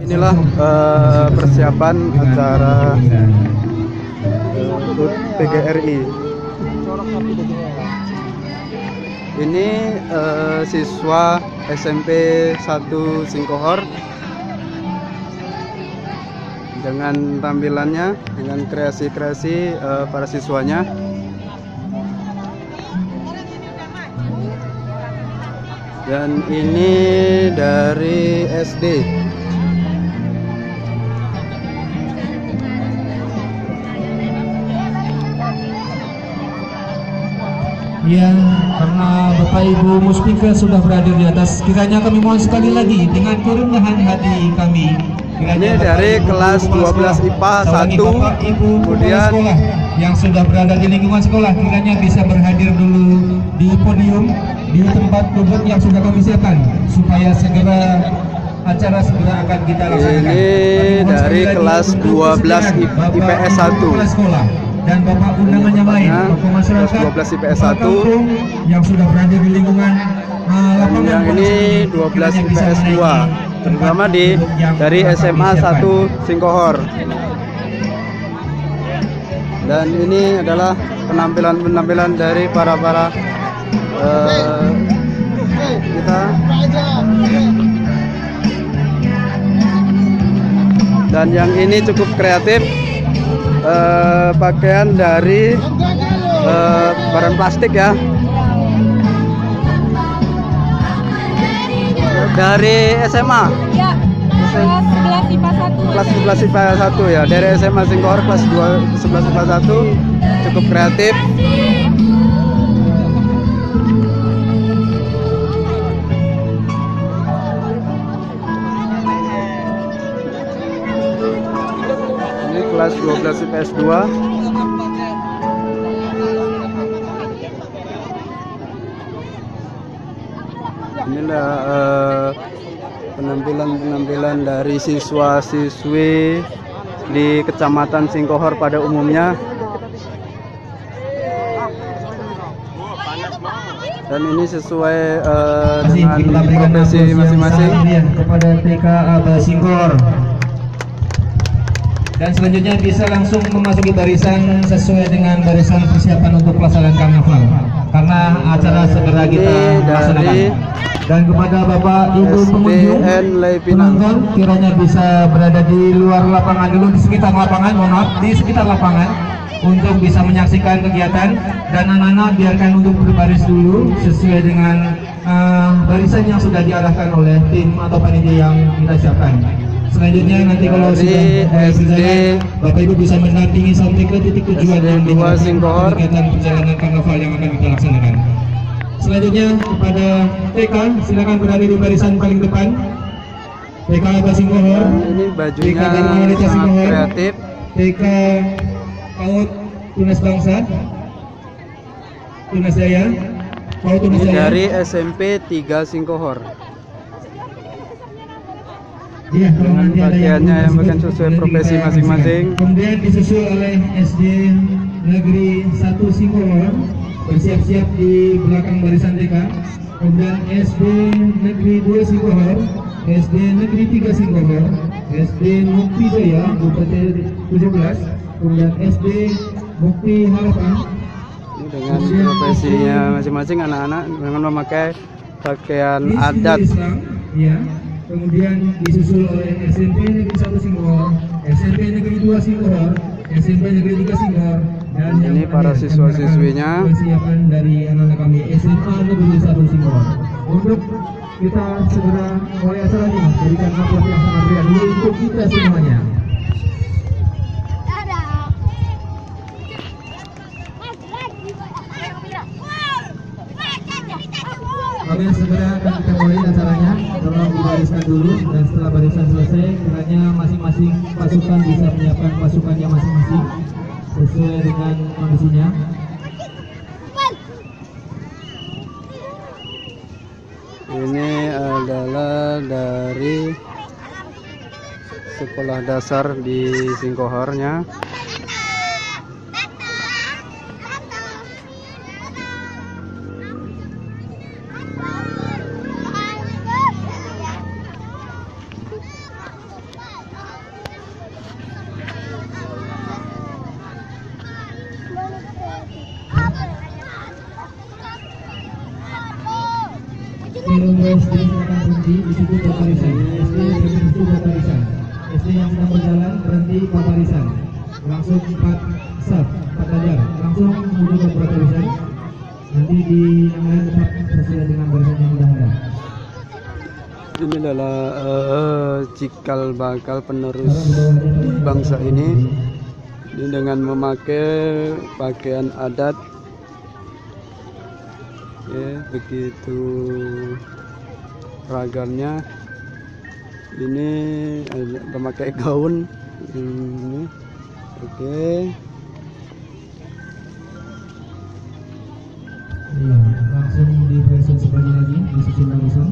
Inilah persiapan acara HUT PGRI. Ini siswa SMP 1 Singkohor dengan tampilannya, dengan kreasi-kreasi para siswanya. Dan ini dari SD. Ya, karena Bapak Ibu Muspika sudah berada di atas, kiranya kami mohon sekali lagi dengan kerendahan hati kami. Ini dari kelas 12 IPA 1, kemudian yang sudah berada di lingkungan sekolah kiranya bisa berhadir dulu di podium di tempat duduk yang sudah kami siapkan supaya segera acara segera akan kita laksanakan. Ini dari kelas 12 IPS 1 dan Bapak undangan yang lain, Bapak masyarakat 12 IPS 1 yang sudah berada di lingkungan dan yang ini 12 IPS 2, terutama dari SMA 1 Singkohor. Dan ini adalah penampilan dari para kita. Dan yang ini cukup kreatif, pakaian dari barang plastik ya, dari SMA ya, kelas 11 IPA 1 kelas 11 IPA 1 ya, dari SMA Singkohor kelas 11 IPA 1, cukup kreatif. Ini kelas 12 IPS 2. Inilah penampilan dari siswa-siswi di Kecamatan Singkohor pada umumnya. Dan ini sesuai dengan profesi masing-masing. Kepada TK Aba Singkohor. Dan selanjutnya bisa langsung memasuki barisan sesuai dengan barisan persiapan untuk pelaksanaan karnaval. Karena acara segera kita laksanakan. Dan kepada Bapak Ibu pengunjung, penonton kiranya bisa berada di luar lapangan dulu, di sekitar lapangan, mohon maaf, di sekitar lapangan untuk bisa menyaksikan kegiatan. Dan anak-anak biarkan untuk berbaris dulu sesuai dengan barisan yang sudah diarahkan oleh tim atau panitia yang kita siapkan. Selanjutnya nanti kalau sudah SD, Bapak Ibu bisa mendampingi sampai ke titik tujuan yang Singkohor, kegiatan perjalanan karnaval yang akan kita laksanakan. Selanjutnya kepada TK, silakan berada di barisan paling depan. TK Aba Singkohor. Ini bajunya sangat kreatif. TK PAUD Tunas Bangsa, Tunas Jaya, PAUD Tunas Ini Jaya. dari SMP 3 Singkohor. Iya, dengan bagiannya yang bagian sesuai profesi masing-masing. Kemudian disusul oleh SD Negeri 1 Singkohor bersiap-siap di belakang barisan TK. Kemudian SD Negeri 2 Singkohor, SD Negeri 3 Singkohor, SD Mukti Jaya Bupati 17, kemudian SD Mukti Harapan. Ini dengan profesinya masing-masing, anak-anak dengan memakai pakaian adat. Ya. Kemudian disusul oleh SMP Negeri 1 Singkohor, SMP Negeri 2 Singkohor, SMP Negeri 3 Singkohor, dan ini para siswa-siswinya. Persiapan dari anak-anak kami SMA Negeri 1 Singkohor. Untuk kita segera mulai acara ini, berikan aplaus yang sangat meriah dulu untuk kita semuanya. Oke, segera akan kita mulai acaranya. Tolong dibariskan dulu, dan setelah barisan selesai, kiranya masing-masing pasukan bisa menyiapkan pasukannya masing-masing sesuai dengan kondisinya. Ini adalah dari sekolah dasar di Singkohornya. SD silakan berhenti di situ buat barisan. SD berhenti di situ buat barisan. SD yang sedang berjalan berhenti buat barisan. Langsung 4 saf, 4 ajar. Langsung menuju ke barisan. Nanti di yang lain tetap sesuai dengan barisan yang sudah ada. Ini adalah cikal bakal penerus bangsa ini dengan memakai pakaian adat. Ya, begitu ragamnya. Ini memakai gaun ini. Oke. Iya, langsung di barisan sebelah lagi, disusun barisan.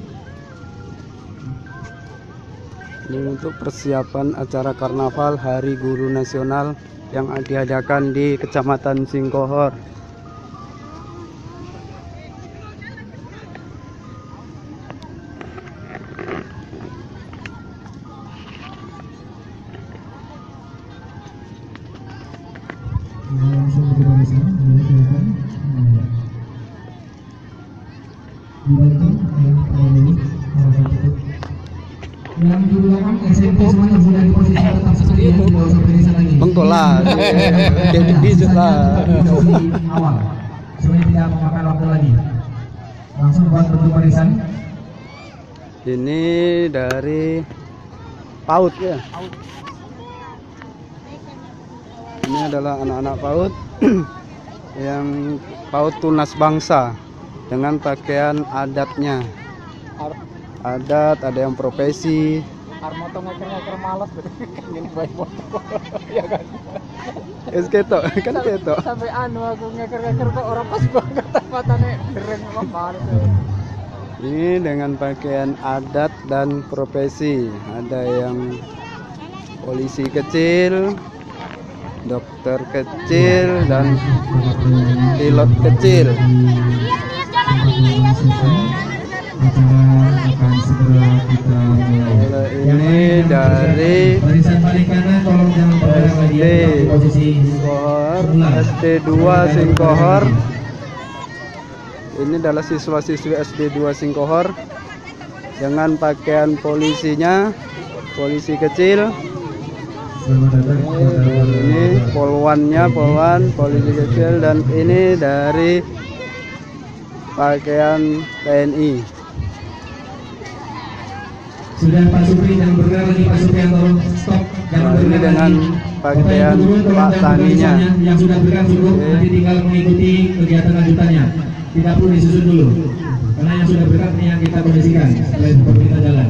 Ini untuk persiapan acara karnaval Hari Guru Nasional yang diadakan di Kecamatan Singkohor. Langsung ke barisan, silakan. Dibantu yang dulu, yang di belakang SMP semuanya sudah di posisi tetap seperti itu, tidak usah barisan lagi. Bengkol lah, kayak dijut lah. Posisi awal, supaya tidak memakan waktu lagi. Langsung buat bentuk barisan. Ini dari PAUD ya. Ini adalah anak-anak PAUD yang PAUD Tunas Bangsa dengan pakaian adatnya. Adat, ada yang profesi. Armoto ngeker malas ini baik foto. Ya kan. Es ketok, kan ketok. Sampai aku ngeker kok orang pas banget matane dereng malas. Ini dengan pakaian adat dan profesi. Ada yang polisi kecil, dokter kecil, dan pilot kecil. Akan segera kita mulai. Ini dari Barisan paling kanan tolong jangan bergerak lagi ya, di posisi Singkohor, SD 2 Singkohor. Ini adalah siswa-siswi SD 2 Singkohor dengan pakaian polisinya, polisi kecil. Ini polwannya, polwan, polisi kecil, dan ini dari pakaian TNI. Sudah Pak Supri, jangan bergerak lagi Pak Supri, tolong stop, jangan Nah, ini bergerak dengan lagi. pakaian Pak Taninya. Yang sudah bergerak cukup, nanti tinggal mengikuti kegiatan lanjutannya. Tidak perlu disusun dulu, karena yang sudah bergerak ini yang kita kondisikan setelah seperti kita jalan.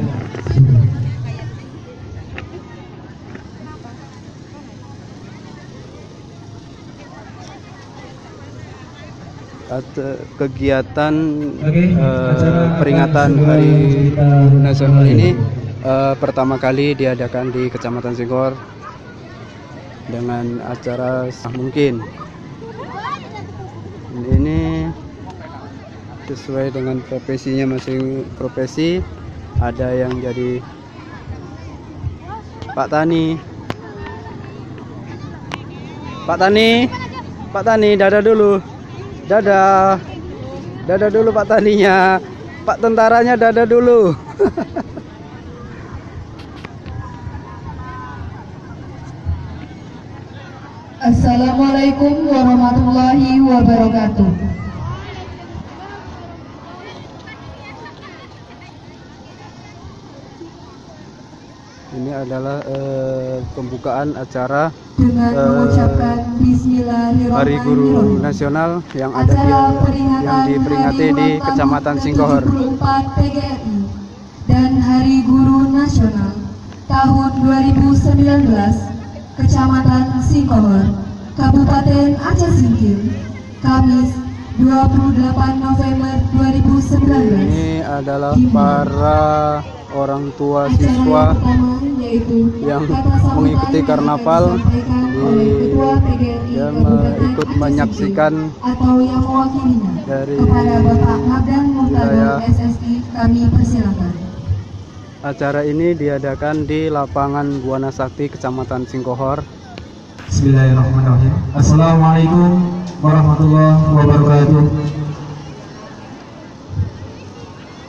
Kegiatan acara peringatan akan Hari kita Guru Nasional mulai. ini pertama kali diadakan di Kecamatan Singkohor dengan acara mungkin. Ini sesuai dengan profesinya, masing profesi. Ada yang jadi Pak Tani. Pak Tani, Pak Tani, dadah dulu. Dadah. Dadah dulu Pak Taninya. Pak tentaranya dadah dulu. Assalamualaikum warahmatullahi wabarakatuh. Ini adalah pembukaan acara Dengan mengucapkan Bismillahirrahmanirrahim. Hari Guru Nasional yang ada yang diperingati di Kecamatan Singkohor. 74 PGRI dan Hari Guru Nasional tahun 2019 Kecamatan Singkohor, Kabupaten Aceh Singkil, Kamis 28 November 2019. Ini adalah para orang tua siswa yang mengikuti karnaval yang ikut menyaksikan atau yang mewakilinya dari kepada Bapak Magdan Muhtador wilayah. SSI, kami persilakan. Acara ini diadakan di lapangan Buana Sakti, Kecamatan Singkohor. Bismillahirrahmanirrahim. Assalamualaikum warahmatullahi wabarakatuh.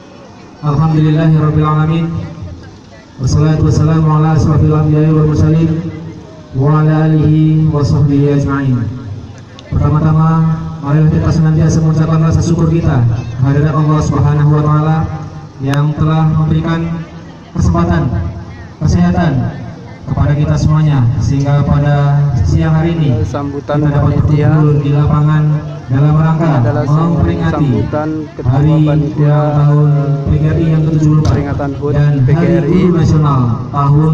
Alhamdulillahirabbil alamin. Wassalatu wassalamu ala asrofil anbiya'i wal mursalin wa ala alihi wa sahbihi ajma'in. Pertama-tama, marilah kita senantiasa mengucapkan rasa syukur kita kehadirat Allah Subhanahu wa taala yang telah memberikan kesempatan kesehatan kepada kita semuanya, sehingga pada siang hari ini sambutan kita dapat panitia berkumpul di lapangan dalam rangka adalah memperingati sambutan ketua hari panitia ulang tahun PGRI yang ke-74 peringatan HUT dan Hari PGRI Guru Nasional tahun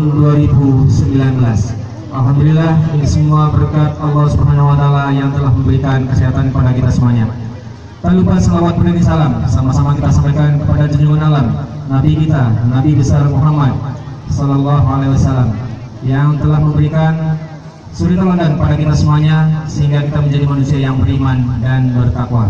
2019. Alhamdulillah, ini semua berkat Allah Subhanahu wa taala yang telah memberikan kesehatan kepada kita semuanya. Tak lupa selawat beriring salam sama-sama kita sampaikan kepada junjungan alam Nabi kita, Nabi besar Muhammad sallallahu alaihi wasallam, yang telah memberikan suri teladan pada kita semuanya sehingga kita menjadi manusia yang beriman dan bertakwa.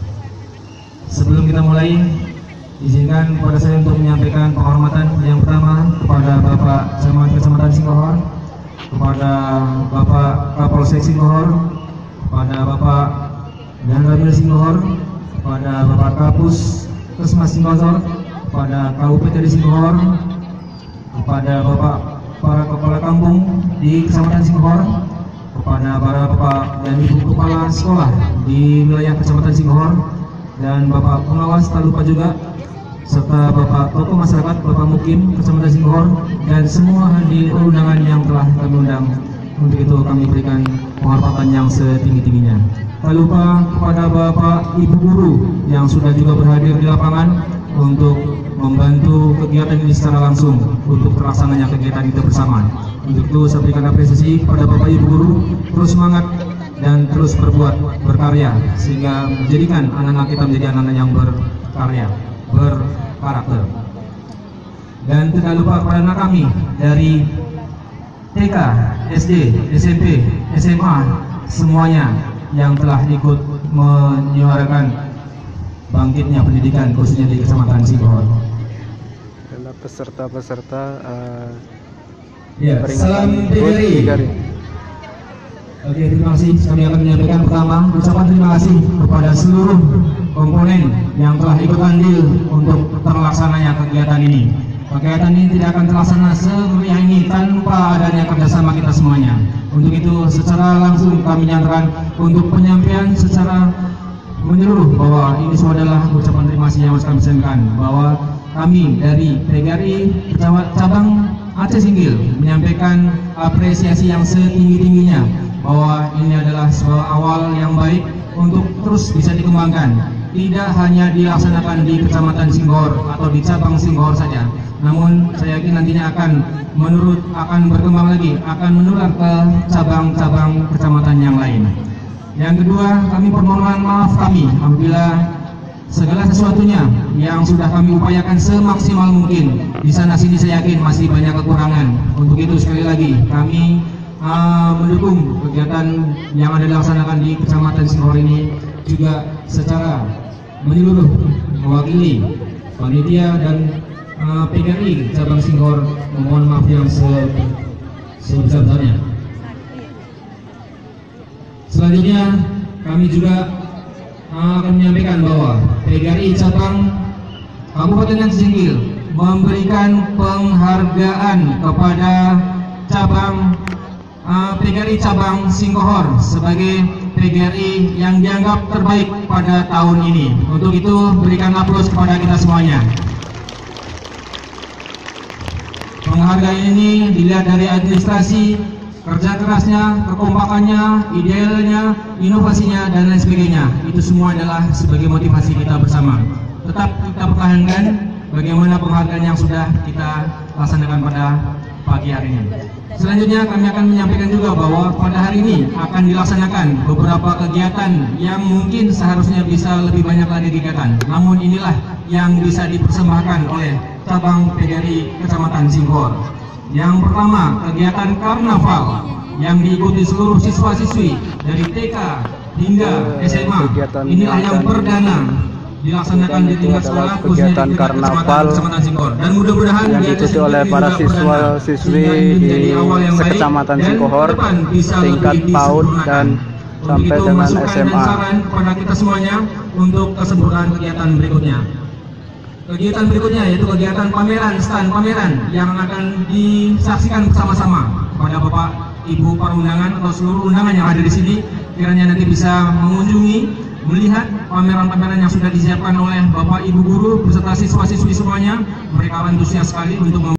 Sebelum kita mulai, izinkan kepada saya untuk menyampaikan penghormatan yang pertama kepada Bapak Camat Kecamatan Singkohor, kepada Bapak Kapolsek Singkohor, kepada Bapak Dan Ramil Singkohor, kepada Bapak Kapus Kesmas Singkohor, kepada KUPTD Singkohor, kepada Bapak para kepala kampung di Kecamatan Singkohor, kepada para Bapak dan Ibu kepala sekolah di wilayah Kecamatan Singkohor, dan Bapak pengawas tak lupa juga, serta Bapak tokoh masyarakat, Bapak Mukim Kecamatan Singkohor, dan semua hadir undangan yang telah kami undang. Untuk itu kami berikan penghormatan yang setinggi-tingginya. Tak lupa kepada Bapak Ibu guru yang sudah juga berhadir di lapangan untuk membantu kegiatan ini secara langsung untuk terlaksananya kegiatan kita bersama. Untuk itu saya berikan apresiasi kepada Bapak Ibu guru, terus semangat dan terus berbuat, berkarya, sehingga menjadikan anak-anak kita menjadi anak-anak yang berkarya, berkarakter. Dan tidak lupa kepada anak kami dari TK, SD, SMP, SMA, semuanya yang telah ikut menyuarakan bangkitnya pendidikan khususnya di Kecamatan Singkohor. adalah peserta-peserta Ya, peringatan salam HUT PGRI. Oke, terima kasih. Kami akan menyampaikan pertama ucapan terima kasih kepada seluruh komponen yang telah ikut andil untuk terlaksananya kegiatan ini. Kegiatan ini tidak akan terlaksana semeriah ini tanpa adanya kerjasama kita semuanya. Untuk itu secara langsung kami nyatakan untuk penyampaian secara menyeluruh bahwa ini semua adalah ucapan terima kasih yang harus kami sampaikan, bahwa kami dari PGRI cabang Aceh Singgil menyampaikan apresiasi yang setinggi-tingginya bahwa ini adalah sebuah awal yang baik untuk terus bisa dikembangkan, tidak hanya dilaksanakan di Kecamatan Singkohor atau di cabang Singkohor saja, namun saya yakin nantinya akan berkembang lagi, akan menular ke cabang-cabang kecamatan yang lain. Yang kedua, kami permohonan maaf kami apabila segala sesuatunya yang sudah kami upayakan semaksimal mungkin di sana sini saya yakin masih banyak kekurangan. Untuk itu sekali lagi kami mendukung kegiatan yang ada dilaksanakan di Kecamatan Singkohor ini juga secara menyeluruh, mewakili panitia dan PGRI cabang Singkohor memohon maaf yang sebesar-besarnya. Selanjutnya kami juga akan menyampaikan bahwa PGRI cabang Kabupaten Aceh Singgil memberikan penghargaan kepada cabang PGRI cabang Singkohor sebagai PGRI yang dianggap terbaik pada tahun ini. Untuk itu berikan aplaus kepada kita semuanya. Penghargaan ini dilihat dari administrasi, kerja kerasnya, kekompakannya, idealnya, inovasinya, dan lain sebagainya. Itu semua adalah sebagai motivasi kita bersama. Tetap kita pertahankan bagaimana penghargaan yang sudah kita laksanakan pada pagi hari ini. Selanjutnya kami akan menyampaikan juga bahwa pada hari ini akan dilaksanakan beberapa kegiatan yang mungkin seharusnya bisa lebih banyak lagi kegiatan. Namun inilah yang bisa dipersembahkan oleh cabang PGRI Kecamatan Singkohor. Yang pertama, kegiatan karnaval yang diikuti seluruh siswa-siswi dari TK hingga SMA. Inilah yang perdana dilaksanakan di tingkat sekolah khususnya di karnaval Kecamatan Singkohor, dan mudah-mudahan yang diikuti oleh para siswa-siswi di Sekecamatan Singkohor tingkat PAUD dan sampai dengan SMA. Saran kepada kita semuanya untuk kesempurnaan kegiatan berikutnya. kegiatan berikutnya yaitu kegiatan pameran, stand pameran yang akan disaksikan bersama-sama kepada Bapak Ibu para undangan atau seluruh undangan yang ada di sini, kiranya nanti bisa mengunjungi, melihat pameran-pameran yang sudah disiapkan oleh Bapak Ibu guru beserta siswa-siswi semuanya. Mereka antusias sekali untuk